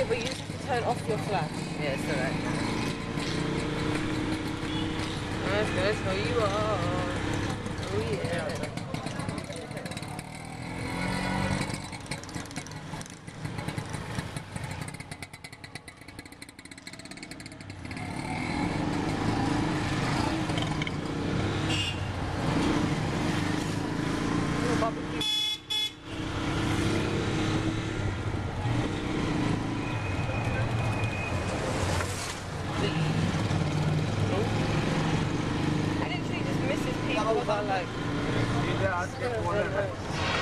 Yeah, but you just have to turn off your flash. Yeah, it's alright. That's how you are. Oh yeah. Little barbecue. I literally just misses people that like.